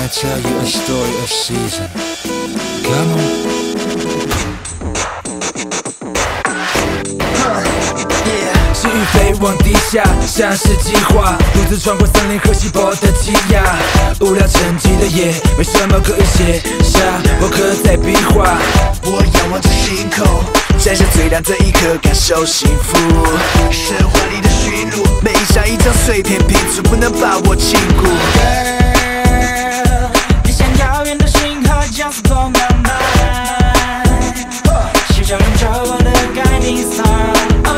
I tell you a story of season. Come on.是与飞往地下，像是计划，独自穿过森林和稀薄的挤压。无聊沉寂的夜，为什么可以写下我刻在笔画？ 我仰望着星空，摘下最亮的一刻，感受幸福。神话里的驯鹿，每一张一张碎片拼出，不能把我禁锢。 Girl， 你像遥远的星河，just blow my mind。寻找永久我的概念 star。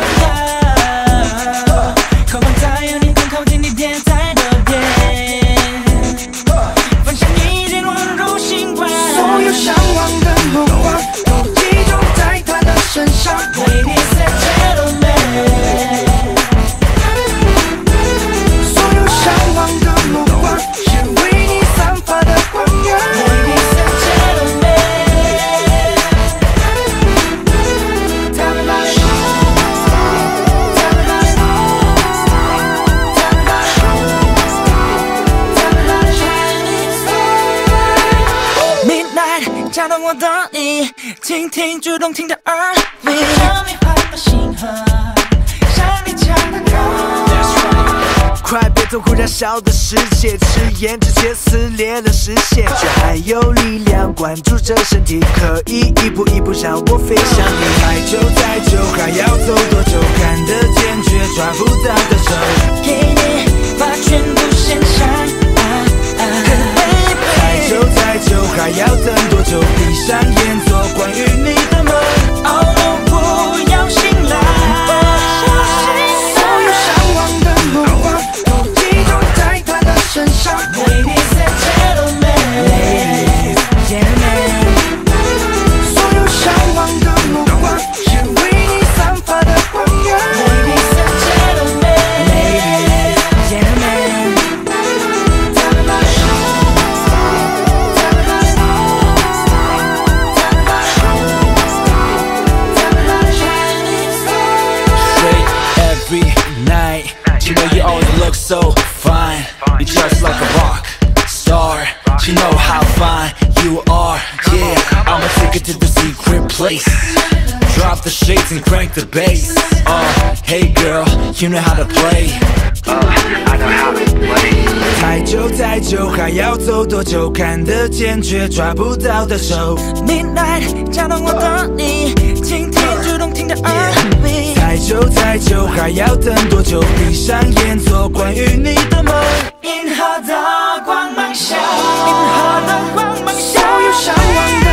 敲动我的你，倾听主动听的耳鸣，让你换了星河，向你唱的歌。 快别痛苦燃烧的世界，吃盐之前撕裂了视线，却还有力量关注着身体，可以一步一步让我飞向你。 太久太久，还要走多久？看得见却抓不到的手， 给你把全部献上。 太久太久，还要等多久？闭上眼做关于你的梦。 哦，不要醒来。 所有向往的目光都集中在他的身上。 Ladies and gentlemen， 所有向往的目光是为你散发的光源。 Ladies and gentlemen， Every night, you know you always look so fine. You're just like a rock star. You know how fine you are. Yeah, I'ma take it to the secret place. Drop the shades and crank the bass. Hey girl, you know how to play. I know how to play. 太久太久，还要走多久？看得见却抓不到的手。 Midnight， 敲动我的你，倾听主动听的耳鸣。 太久太久，还要等多久？闭上眼做关于你的梦。 银河的光芒下，银河的光芒下， 所有向往的